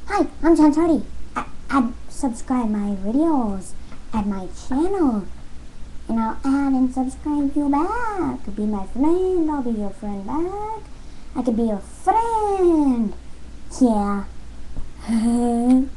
Hi, I'm Chanchardi. I'd subscribe my videos at my channel, and I'll add and subscribe you back. Be my friend. I'll be your friend back. I could be your friend. Yeah.